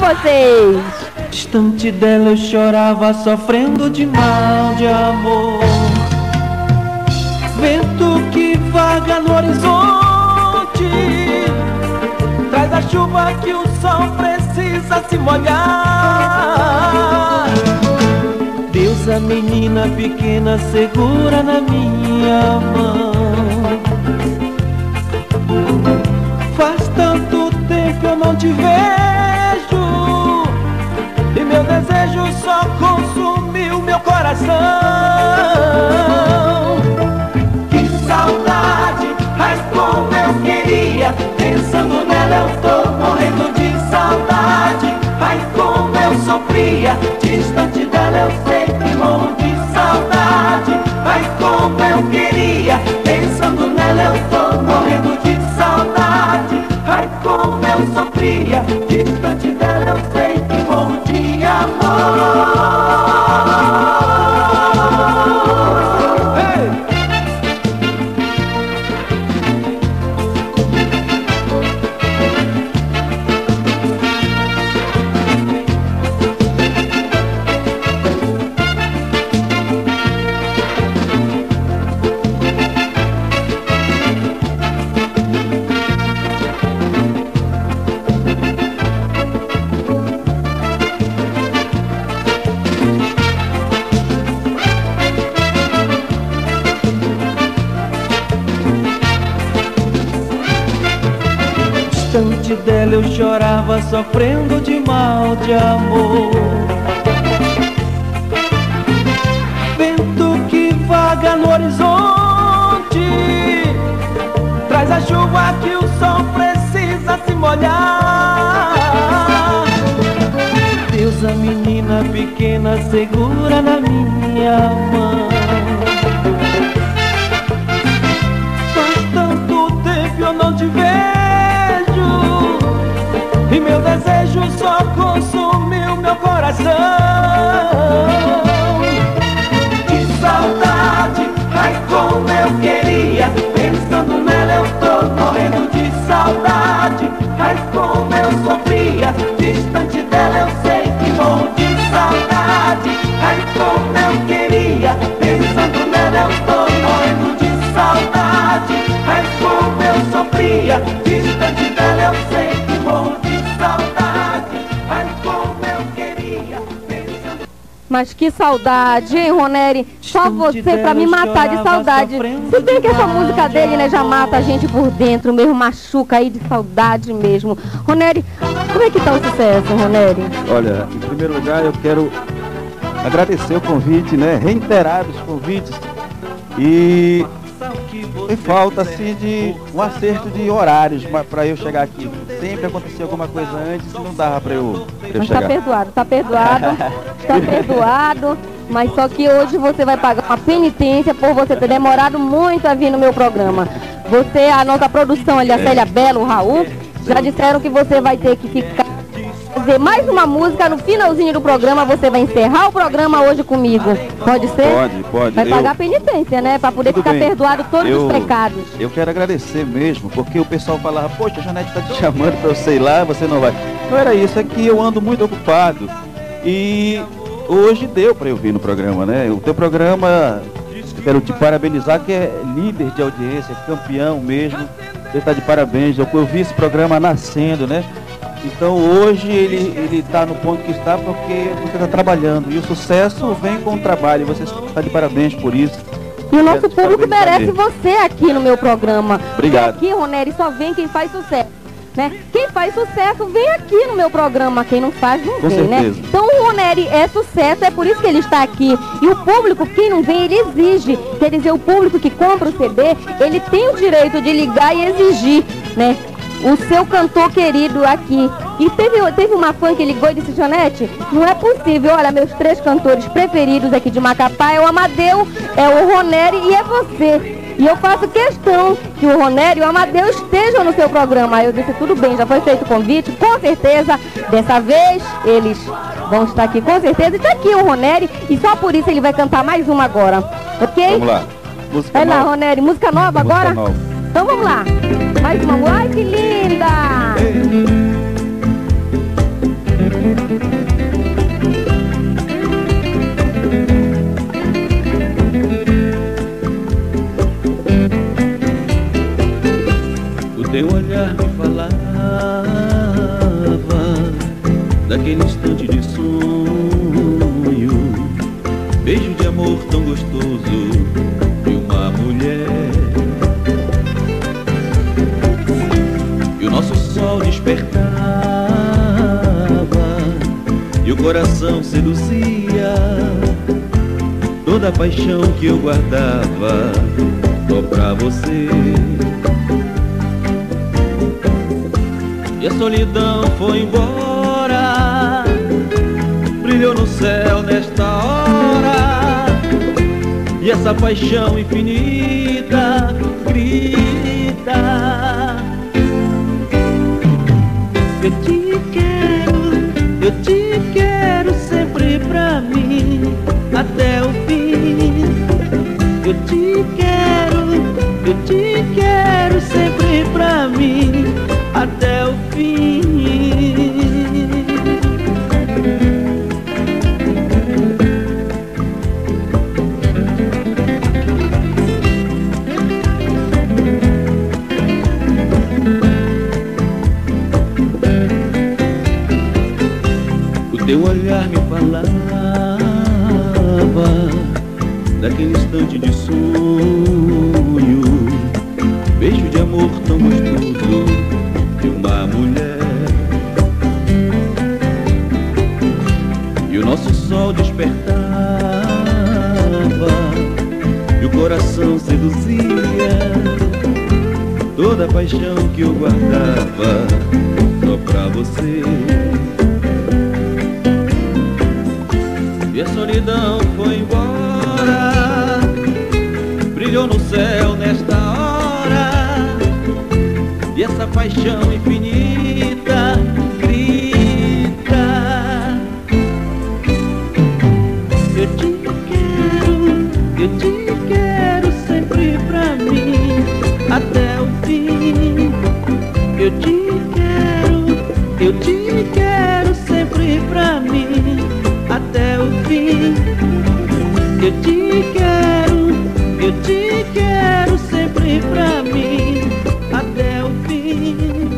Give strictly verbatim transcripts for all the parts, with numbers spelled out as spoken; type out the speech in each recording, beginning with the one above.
vocês. Distante dela eu chorava, sofrendo de mal de amor. Vento que vaga no horizonte traz a chuva que o sol precisa se molhar. Deus, a menina pequena segura na minha mão. Faz tanto tempo eu não te vejo e meu desejo só consumiu meu coração. Que saudade, ai como eu queria. Pensando nela eu tô morrendo de saudade. Ai como eu sofria, distante dela eu sei que morro de saudade. Ai como eu queria. Pensando nela eu tô morrendo de saudade. Ai como eu sofria, distante dela eu sei que morro de amor. Distante dela eu chorava, sofrendo de mal de amor. Vento que vaga no horizonte traz a chuva que o sol precisa se molhar. Deus, a menina pequena segura na minha mão. Faz tanto tempo eu não te vejo e meu desejo só consumiu meu coração. Que saudade, ai como eu queria. Pensando nela eu tô morrendo de saudade. Ai como eu sofria, distante dela eu sei que morro de saudade. Ai como eu queria. Pensando nela eu tô morrendo de saudade. Ai como eu sofria, distante dela eu sei que morro de saudade. Ai como eu queria. Pensando... Mas que saudade, hein, Roneri? Só você pra me matar de saudade. Se bem que essa música dele, né, já mata a gente por dentro mesmo, machuca aí de saudade mesmo. Roneri, como é que tá o sucesso, Roneri? Olha, em primeiro lugar eu quero agradecer o convite, né, reiterar os convites. E tem falta assim de um acerto de horários para eu chegar aqui. Sempre acontecia alguma coisa antes e não dava para eu, pra eu mas chegar. Tá perdoado, tá perdoado, tá perdoado. Mas só que hoje você vai pagar uma penitência por você ter demorado muito a vir no meu programa. Você, a nossa produção ali, a Célia Belo, o Raul, já disseram que você vai ter que ficar, fazer mais uma música no finalzinho do programa. Você vai encerrar o programa hoje comigo. Pode ser? Pode, pode. Vai eu... pagar a penitência, né? Para poder Tudo ficar bem. perdoado todos eu... os pecados. Eu quero agradecer mesmo, porque o pessoal falava, poxa, a Janete tá te chamando para eu sei lá, você não vai. Não era isso, é que eu ando muito ocupado. E hoje deu para eu vir no programa, né? O teu programa, eu quero te parabenizar, que é líder de audiência, campeão mesmo. Você está de parabéns. Eu, eu vi esse programa nascendo, né? Então hoje ele ele está no ponto que está porque você está trabalhando. E o sucesso vem com o trabalho. Você está de parabéns por isso. E o nosso público merece você aqui no meu programa. Obrigado. Porque aqui, Roneri, só vem quem faz sucesso, né? Quem faz sucesso vem aqui no meu programa. Quem não faz, não Com vem, certeza. né? Então o Roneri é sucesso, é por isso que ele está aqui. E o público, quem não vem, ele exige. Quer dizer, o público que compra o C D, ele tem o direito de ligar e exigir, né? O seu cantor querido aqui. E teve, teve uma fã que ligou e disse, Janete, não é possível, olha, meus três cantores preferidos aqui de Macapá é o Amadeu, é o Roneri e é você. E eu faço questão que o Roneri e o Amadeu estejam no seu programa. Aí eu disse, tudo bem, já foi feito o convite, com certeza, dessa vez eles vão estar aqui, com certeza. E está aqui o Roneri, e só por isso ele vai cantar mais uma agora, ok? Vamos lá. Música Vai lá, nova. Roneri, música nova Música agora? nova. Então vamos lá. Mais uma. Ai, que linda! daquele instante de sonho, beijo de amor tão gostoso de uma mulher. E o nosso sol despertava e o coração seduzia toda a paixão que eu guardava só pra você. E a solidão foi embora, brilhou no céu nesta hora, e essa paixão infinita grita: eu te quero, eu te quero sempre pra mim, até o fim. Eu te quero, eu te quero sempre pra mim, até o fim. O teu olhar me falava daquele instante de sonho, beijo de amor tão gostoso de uma mulher. E o nosso sol despertava e o coração seduzia toda a paixão que eu guardava só pra você. E a solidão foi embora, brilhou no céu nesta hora, e essa paixão infinita grita: eu te quero, eu te quero sempre pra mim, até o fim. Eu te quero, eu te quero sempre pra mim, até o fim. Eu te quero, eu te quero sempre pra mim, até o fim.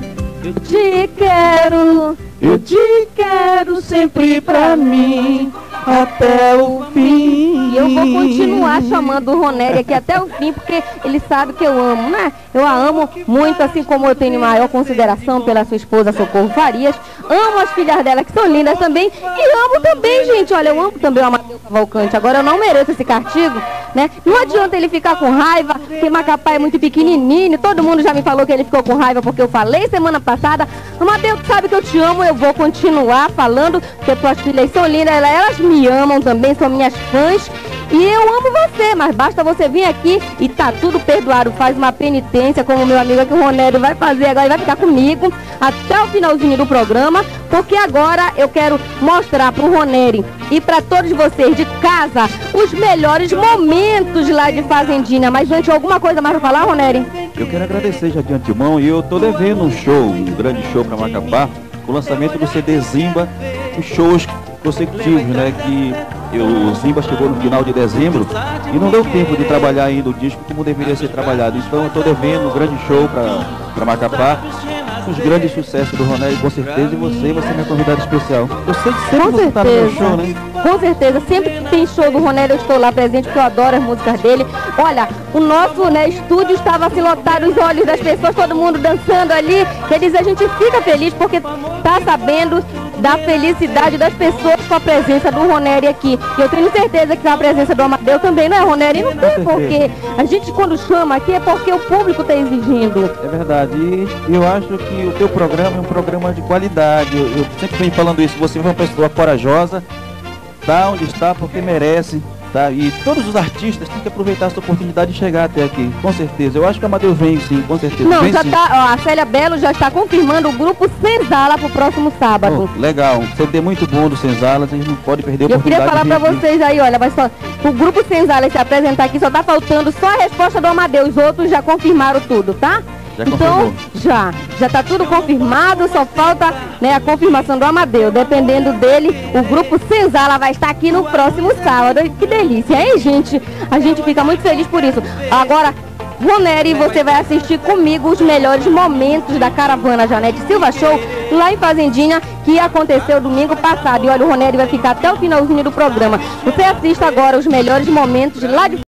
Eu Te quero, eu te quero sempre pra mim, até o fim. E eu vou continuar chamando o Ronério aqui até o fim, porque ele sabe que eu amo, né? Eu a amo muito, assim como eu tenho maior consideração pela sua esposa Socorro Farias. Amo as filhas dela, que são lindas também. E amo também, gente, olha, eu amo também o Amadeu Cavalcante. Agora eu não mereço esse castigo, né? Não adianta ele ficar com raiva, porque Macapá é muito pequenininho. Todo mundo já me falou que ele ficou com raiva porque eu falei semana passada. Amadeu, tu sabe que eu te amo, eu vou continuar falando, porque tuas filhas são lindas, elas me amam também, são minhas fãs. E eu amo você, mas basta você vir aqui e tá tudo perdoado. Faz uma penitência, como o meu amigo aqui, o Ronério, vai fazer agora e vai ficar comigo até o finalzinho do programa, porque agora eu quero mostrar pro Ronério e para todos vocês de casa os melhores momentos lá de Fazendinha. Mas antes, alguma coisa mais pra falar, Ronério? Eu quero agradecer já de antemão, e eu tô devendo um show, um grande show para Macapá, o lançamento do C D Zimba, os shows consecutivos, né, que eu, o Zimba chegou no final de dezembro e não deu tempo de trabalhar ainda o disco como deveria ser trabalhado. Então eu estou devendo um grande show para Macapá, os grandes sucessos do Ronério, com certeza, e você vai ser minha convidada especial. Eu sei que sempre Com você está no meu certeza. show, né? Com certeza, sempre que tem show do Ronério eu estou lá presente, porque eu adoro as músicas dele. Olha, o nosso, né, estúdio estava assim lotado, os olhos das pessoas, todo mundo dançando ali. Quer dizer, a gente fica feliz porque tá sabendo da felicidade das pessoas com a presença do Ronério aqui. E eu tenho certeza que com a presença do Amadeu também, não é, Ronério? E não tem porquê. A gente quando chama aqui é porque o público está exigindo. É verdade, e eu acho que o teu programa é um programa de qualidade. Eu, eu sempre venho falando isso, você é uma pessoa corajosa, tá onde está porque merece, tá? E todos os artistas têm que aproveitar essa oportunidade de chegar até aqui, com certeza. Eu acho que o Amadeu vem sim, com certeza. Não, vem, já sim. tá, ó, a Célia Belo já está confirmando o grupo Senzala pro próximo sábado. Oh, legal, um C D muito bom do Senzalas, a gente não pode perder a Eu queria oportunidade. falar pra de- vocês aí, olha, mas só, o grupo Senzala se apresentar aqui, só tá faltando só a resposta do Amadeu, os outros já confirmaram tudo, tá? Já então, confirmou. já, já tá tudo confirmado, só falta, né, a confirmação do Amadeu. Dependendo dele, o grupo Senzala vai estar aqui no próximo sábado. Que delícia, hein, gente? A gente fica muito feliz por isso. Agora, Roneri, você vai assistir comigo os melhores momentos da caravana Janete Silva Show lá em Fazendinha, que aconteceu domingo passado. E olha, o Roneri vai ficar até o finalzinho do programa. Você assista agora os melhores momentos lá de